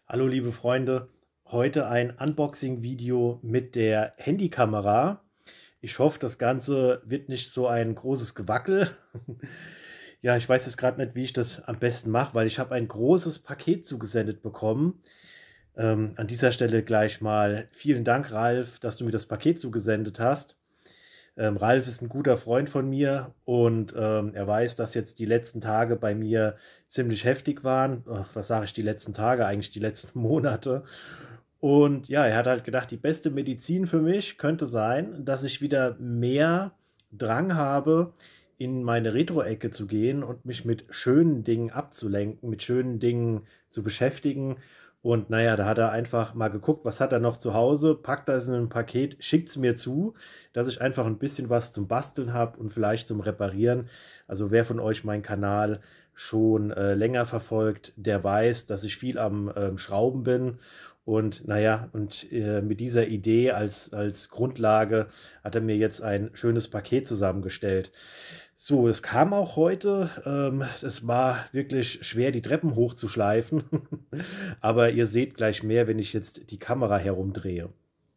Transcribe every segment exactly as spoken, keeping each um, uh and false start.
Hallo liebe Freunde, heute ein Unboxing-Video mit der Handykamera. Ich hoffe, das Ganze wird nicht so ein großes Gewackel. Ja, ich weiß jetzt gerade nicht, wie ich das am besten mache, weil ich habe ein großes Paket zugesendet bekommen. Ähm, an dieser Stelle gleich mal vielen Dank, Ralf, dass du mir das Paket zugesendet hast. Ähm, Ralf ist ein guter Freund von mir und ähm, er weiß, dass jetzt die letzten Tage bei mir ziemlich heftig waren. Ach, was sage ich, die letzten Tage, eigentlich die letzten Monate. Und ja, er hat halt gedacht, die beste Medizin für mich könnte sein, dass ich wieder mehr Drang habe, in meine Retro-Ecke zu gehen und mich mit schönen Dingen abzulenken, mit schönen Dingen zu beschäftigen. Und naja, da hat er einfach mal geguckt, was hat er noch zu Hause, packt das in ein Paket, schickt es mir zu, dass ich einfach ein bisschen was zum Basteln habe und vielleicht zum Reparieren. Also wer von euch meinen Kanal schon äh, länger verfolgt, der weiß, dass ich viel am ähm, Schrauben bin. Und naja, und äh, mit dieser Idee als, als Grundlage hat er mir jetzt ein schönes Paket zusammengestellt. So, es kam auch heute. Ähm, es war wirklich schwer, die Treppen hochzuschleifen. Aber ihr seht gleich mehr, wenn ich jetzt die Kamera herumdrehe.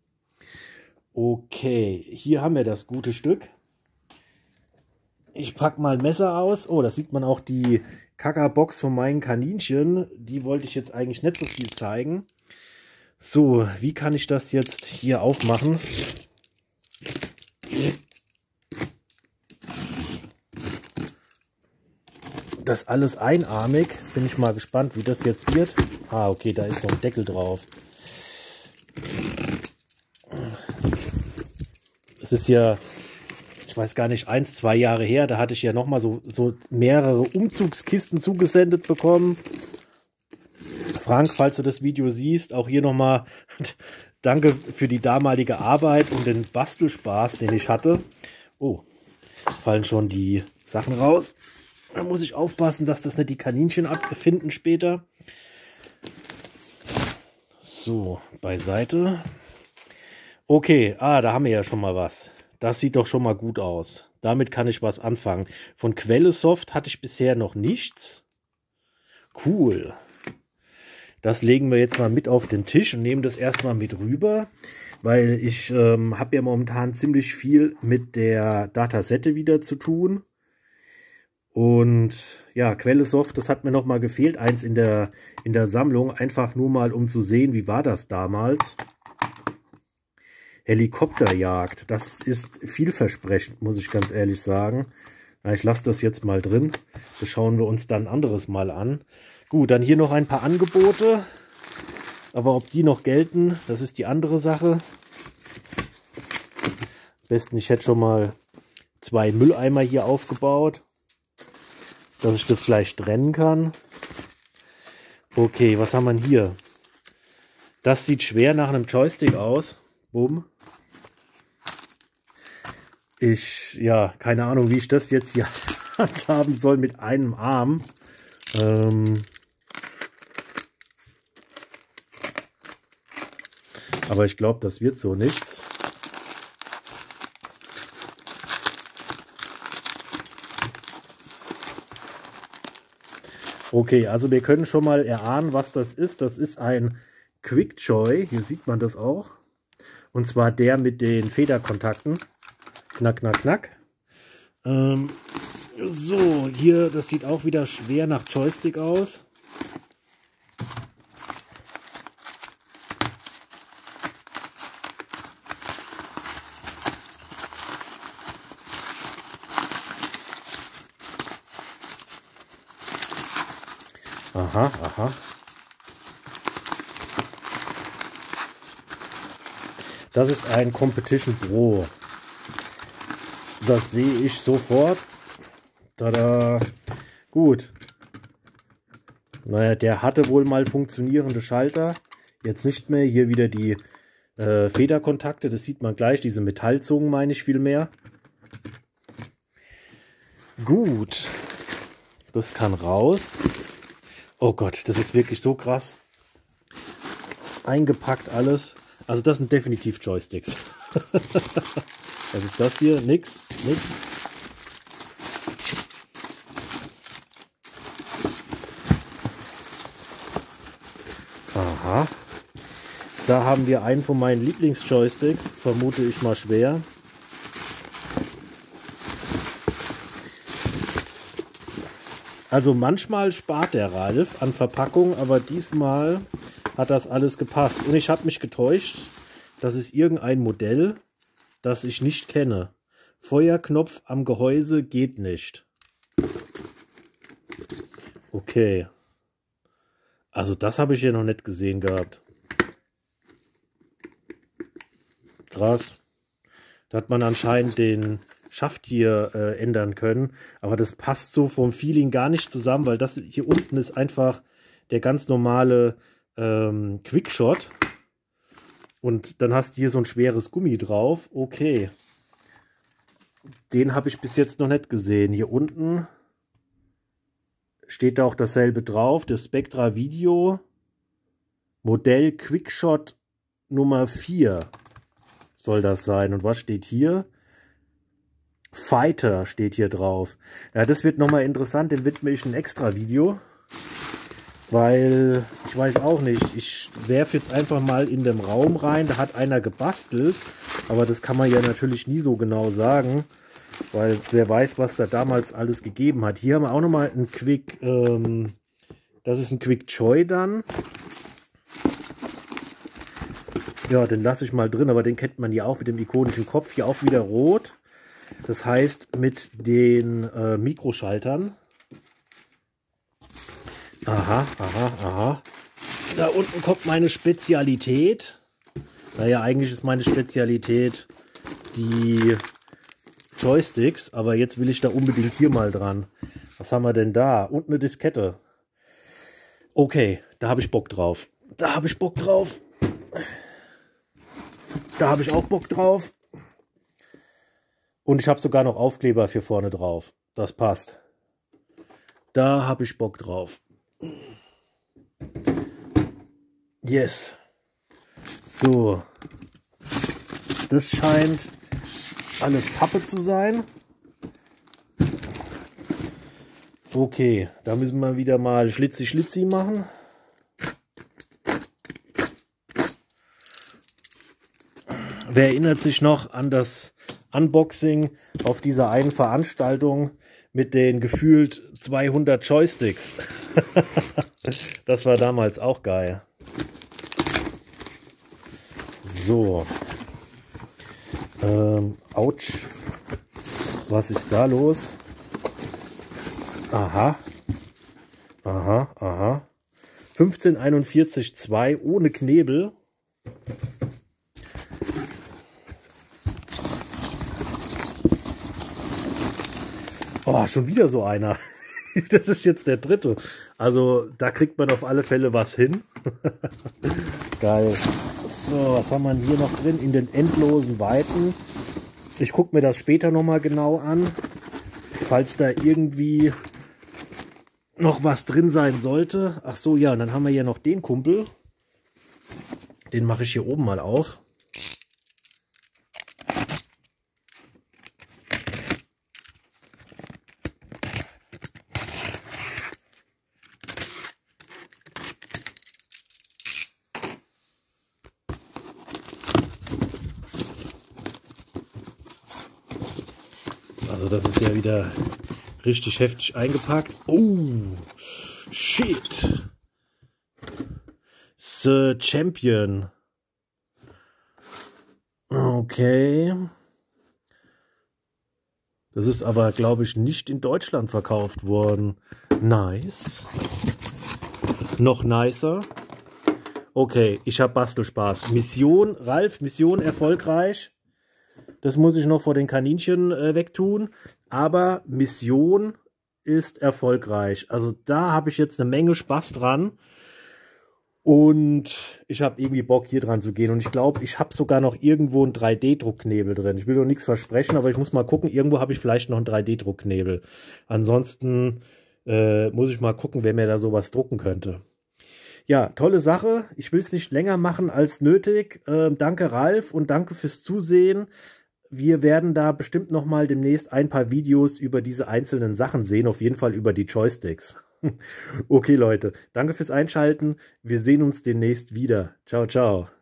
Okay, hier haben wir das gute Stück. Ich packe mal ein Messer aus. Oh, da sieht man auch die Kackerbox von meinen Kaninchen. Die wollte ich jetzt eigentlich nicht so viel zeigen. So, wie kann ich das jetzt hier aufmachen? Das alles einarmig. Bin ich mal gespannt, wie das jetzt wird. Ah, okay, da ist so ein Deckel drauf. Es ist ja, ich weiß gar nicht, eins, zwei Jahre her. Da hatte ich ja nochmal so, so mehrere Umzugskisten zugesendet bekommen. Frank, falls du das Video siehst, auch hier nochmal danke für die damalige Arbeit und den Bastelspaß, den ich hatte. Oh, fallen schon die Sachen raus. Da muss ich aufpassen, dass das nicht die Kaninchen abfinden später. So, beiseite. Okay, ah, da haben wir ja schon mal was. Das sieht doch schon mal gut aus. Damit kann ich was anfangen. Von Quellesoft hatte ich bisher noch nichts. Cool. Das legen wir jetzt mal mit auf den Tisch und nehmen das erstmal mit rüber, weil ich ähm, habe ja momentan ziemlich viel mit der Datasette wieder zu tun. Und ja, Quellesoft, das hat mir noch mal gefehlt, eins in der, in der Sammlung, einfach nur mal um zu sehen, wie war das damals. Helikopterjagd, das ist vielversprechend, muss ich ganz ehrlich sagen. Na, ich lasse das jetzt mal drin, das schauen wir uns dann ein anderes Mal an. Gut, dann hier noch ein paar Angebote, aber ob die noch gelten, das ist die andere Sache. Am besten, ich hätte schon mal zwei Mülleimer hier aufgebaut, dass ich das gleich trennen kann. Okay, was haben wir hier? Das sieht schwer nach einem Joystick aus. Bumm. Ich, ja, keine Ahnung, wie ich das jetzt hier handhaben soll mit einem Arm. Ähm, aber ich glaube, das wird so nichts. Okay, also wir können schon mal erahnen, was das ist. Das ist ein Quickjoy. Hier sieht man das auch. Und zwar der mit den Federkontakten. Knack, knack, knack. Ähm, so, hier, das sieht auch wieder schwer nach Joystick aus. Aha, aha. Das ist ein Competition Pro. Das sehe ich sofort. Tada. Gut. Naja, der hatte wohl mal funktionierende Schalter. Jetzt nicht mehr. Hier wieder die äh, Federkontakte. Das sieht man gleich. Diese Metallzungen meine ich vielmehr. Gut. Das kann raus. Oh Gott, das ist wirklich so krass. Eingepackt alles. Also das sind definitiv Joysticks. Was ist das hier? Nix, nix. Aha. Da haben wir einen von meinen Lieblingsjoysticks, vermute ich mal schwer. Also manchmal spart der Ralf an Verpackung, aber diesmal hat das alles gepasst. Und ich habe mich getäuscht, das ist irgendein Modell, das ich nicht kenne. Feuerknopf am Gehäuse geht nicht. Okay. Also das habe ich hier noch nicht gesehen gehabt. Krass. Da hat man anscheinend den Schaft hier äh, ändern können. Aber das passt so vom Feeling gar nicht zusammen, weil das hier unten ist einfach der ganz normale ähm, Quickshot. Und dann hast du hier so ein schweres Gummi drauf. Okay. Den habe ich bis jetzt noch nicht gesehen. Hier unten steht da auch dasselbe drauf. Das Spectra Video Modell Quickshot Nummer vier soll das sein. Und was steht hier? Fighter steht hier drauf. Ja, das wird nochmal interessant. Dem widme ich ein extra Video. Weil, ich weiß auch nicht, ich werfe jetzt einfach mal in den Raum rein. Da hat einer gebastelt. Aber das kann man ja natürlich nie so genau sagen. Weil wer weiß, was da damals alles gegeben hat. Hier haben wir auch nochmal ein Quick, ähm, das ist ein Quick Joy dann. Ja, den lasse ich mal drin, aber den kennt man ja auch mit dem ikonischen Kopf. Hier auch wieder rot. Das heißt mit den äh, Mikroschaltern. Aha, aha, aha. Da unten kommt meine Spezialität. Naja, eigentlich ist meine Spezialität die Joysticks, aber jetzt will ich da unbedingt hier mal dran. Was haben wir denn da? Und eine Diskette. Okay, da habe ich Bock drauf. Da habe ich Bock drauf. Da habe ich auch Bock drauf. Und ich habe sogar noch Aufkleber für vorne drauf. Das passt. Da habe ich Bock drauf. Yes. So. Das scheint alles Pappe zu sein. Okay, da müssen wir wieder mal Schlitzi-Schlitzi machen. Wer erinnert sich noch an das Unboxing auf dieser einen Veranstaltung mit den gefühlt zweihundert Joysticks? Das war damals auch geil. So. Ähm, ouch. Was ist da los? Aha. Aha, aha. fünfzehn einundvierzig zwei ohne Knebel. Oh, schon wieder so einer. Das ist jetzt der dritte. Also da kriegt man auf alle Fälle was hin. Geil. So, was haben wir hier noch drin? In den endlosen Weiten. Ich gucke mir das später nochmal genau an. Falls da irgendwie noch was drin sein sollte. Ach so, ja, und dann haben wir hier noch den Kumpel. Den mache ich hier oben mal auf. Also das ist ja wieder richtig heftig eingepackt. Oh, shit. The Champion. Okay. Das ist aber, glaube ich, nicht in Deutschland verkauft worden. Nice. Noch nicer. Okay, ich habe Bastelspaß. Mission, Ralf, Mission erfolgreich. Das muss ich noch vor den Kaninchen äh, wegtun. Aber Mission ist erfolgreich. Also da habe ich jetzt eine Menge Spaß dran. Und ich habe irgendwie Bock, hier dran zu gehen. Und ich glaube, ich habe sogar noch irgendwo einen drei D-Druckknebel drin. Ich will noch nichts versprechen, aber ich muss mal gucken. Irgendwo habe ich vielleicht noch einen drei D-Druckknebel. Ansonsten äh, muss ich mal gucken, wer mir da sowas drucken könnte. Ja, tolle Sache. Ich will es nicht länger machen als nötig. Ähm, danke, Ralf, und danke fürs Zusehen. Wir werden da bestimmt noch mal demnächst ein paar Videos über diese einzelnen Sachen sehen. Auf jeden Fall über die Joysticks. Okay, Leute, danke fürs Einschalten. Wir sehen uns demnächst wieder. Ciao, ciao.